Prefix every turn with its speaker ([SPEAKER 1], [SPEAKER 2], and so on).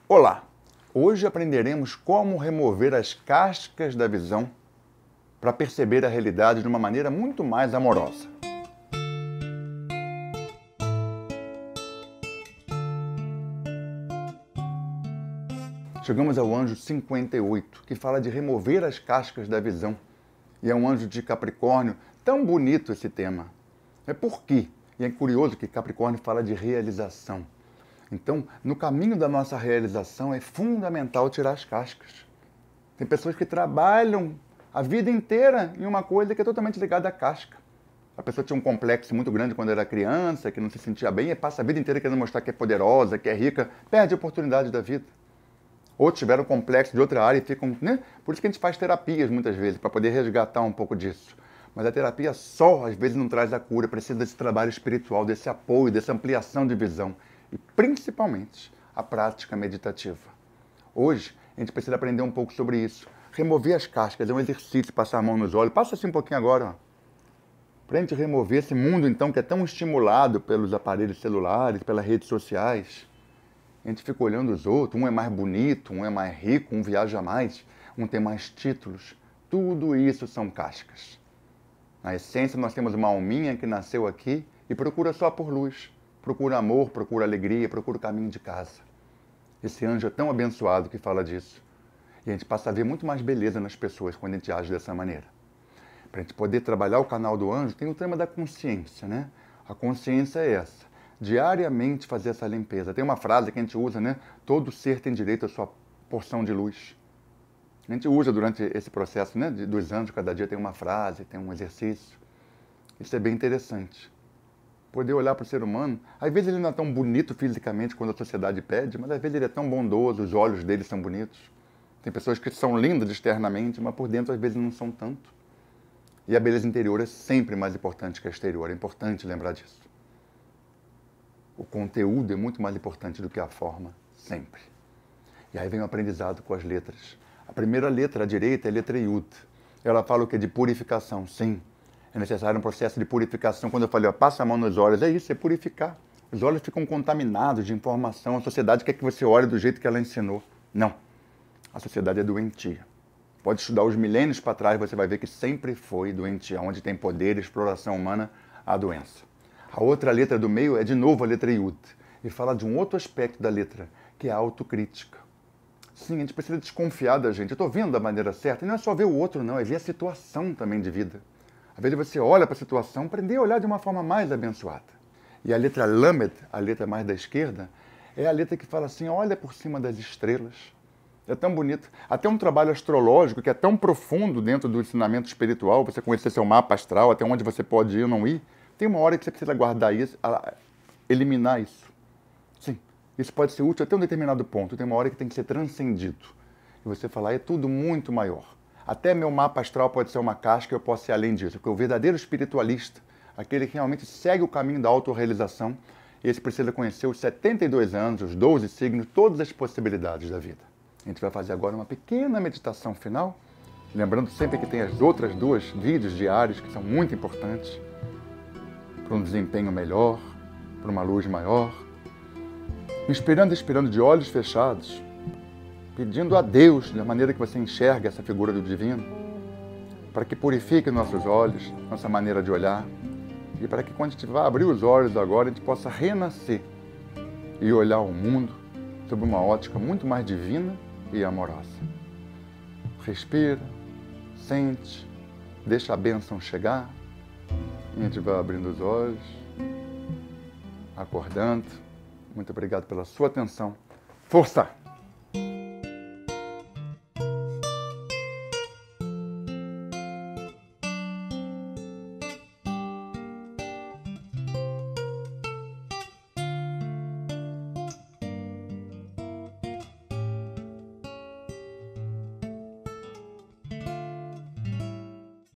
[SPEAKER 1] Olá! Hoje aprenderemos como remover as cascas da visão para perceber a realidade de uma maneira muito mais amorosa. Chegamos ao anjo 58, que fala de remover as cascas da visão. E é um anjo de Capricórnio, tão bonito esse tema. É por quê? E é curioso que Capricórnio fala de realização. Então, no caminho da nossa realização é fundamental tirar as cascas. Tem pessoas que trabalham a vida inteira em uma coisa que é totalmente ligada à casca. A pessoa tinha um complexo muito grande quando era criança, que não se sentia bem, e passa a vida inteira querendo mostrar que é poderosa, que é rica, perde a oportunidade da vida. Outros tiveram complexo de outra área e ficam... né? Por isso que a gente faz terapias muitas vezes, para poder resgatar um pouco disso. Mas a terapia só, às vezes, não traz a cura, precisa desse trabalho espiritual, desse apoio, dessa ampliação de visão. E, principalmente, a prática meditativa. Hoje, a gente precisa aprender um pouco sobre isso. Remover as cascas é um exercício, passar a mão nos olhos. Passa assim um pouquinho agora, para a gente remover esse mundo, então, que é tão estimulado pelos aparelhos celulares, pelas redes sociais. A gente fica olhando os outros, um é mais bonito, um é mais rico, um viaja mais, um tem mais títulos. Tudo isso são cascas. Na essência, nós temos uma alminha que nasceu aqui e procura só por luz. Procura amor, procura alegria, procura o caminho de casa. Esse anjo é tão abençoado que fala disso. E a gente passa a ver muito mais beleza nas pessoas quando a gente age dessa maneira. Para a gente poder trabalhar o canal do anjo, tem o tema da consciência, né? A consciência é essa. Diariamente fazer essa limpeza. Tem uma frase que a gente usa, né? Todo ser tem direito à sua porção de luz. A gente usa durante esse processo, né? Dos anjos, cada dia tem uma frase, tem um exercício. Isso é bem interessante. Poder olhar para o ser humano, às vezes ele não é tão bonito fisicamente quando a sociedade pede, mas às vezes ele é tão bondoso, os olhos dele são bonitos. Tem pessoas que são lindas externamente, mas por dentro às vezes não são tanto. E a beleza interior é sempre mais importante que a exterior, é importante lembrar disso. O conteúdo é muito mais importante do que a forma, sempre. E aí vem o aprendizado com as letras. A primeira letra, à direita, é a letra Yud. Ela fala o que? De purificação, sim. É necessário um processo de purificação. Quando eu falei, ó, passa a mão nos olhos, é isso, é purificar. Os olhos ficam contaminados de informação. A sociedade quer que você olhe do jeito que ela ensinou. Não. A sociedade é doentia. Pode estudar os milênios para trás, você vai ver que sempre foi doentia. Onde tem poder e exploração humana, há doença. A outra letra do meio é, de novo, a letra Yud. E fala de um outro aspecto da letra, que é a autocrítica. Sim, a gente precisa desconfiar da gente. Eu estou vendo da maneira certa. E não é só ver o outro, não. É ver a situação também de vida. Às vezes você olha para a situação, aprender a olhar de uma forma mais abençoada. E a letra Lamed, a letra mais da esquerda, é a letra que fala assim, olha por cima das estrelas. É tão bonito. Até um trabalho astrológico que é tão profundo dentro do ensinamento espiritual, você conhecer seu mapa astral, até onde você pode ir ou não ir, tem uma hora que você precisa guardar isso, eliminar isso. Sim, isso pode ser útil até um determinado ponto, tem uma hora que tem que ser transcendido. E você falar, é tudo muito maior. Até meu mapa astral pode ser uma casca, eu posso ser além disso. Porque o verdadeiro espiritualista, aquele que realmente segue o caminho da autorrealização, esse precisa conhecer os 72 anos, os 12 signos, todas as possibilidades da vida. A gente vai fazer agora uma pequena meditação final, lembrando sempre que tem as outras duas vídeos diários que são muito importantes, para um desempenho melhor, para uma luz maior. Inspirando e expirando de olhos fechados, pedindo a Deus, da maneira que você enxerga essa figura do divino, para que purifique nossos olhos, nossa maneira de olhar, e para que quando a gente vá abrir os olhos agora, a gente possa renascer e olhar o mundo sob uma ótica muito mais divina e amorosa. Respira, sente, deixa a bênção chegar, e a gente vai abrindo os olhos, acordando. Muito obrigado pela sua atenção. Força!